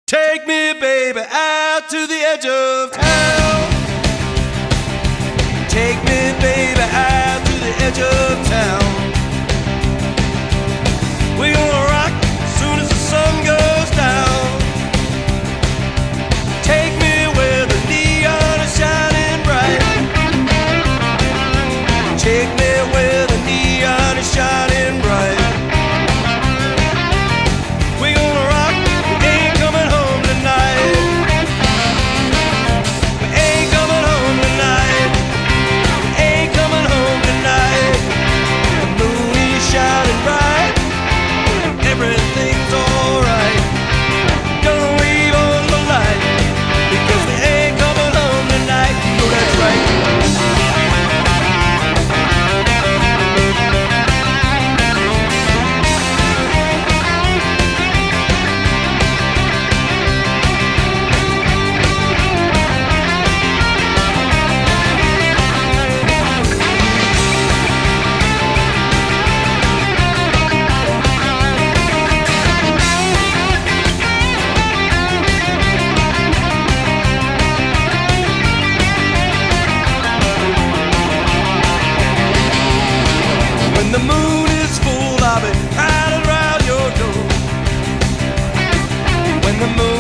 Take me, baby, out to the edge of town. Take me, baby, out to the edge of town. We're gonna rock as soon as the sun goes down. Take me where the neon is shining bright. Take me where the neon is shining bright. We're gonna rock, we ain't coming home tonight. We ain't coming home tonight. We ain't coming home tonight. The moon is shining bright. Everything's alright. Gonna leave on the light, because we ain't coming home tonight. No, that's right. When the moon is full, I'll be riding around your door. When the moon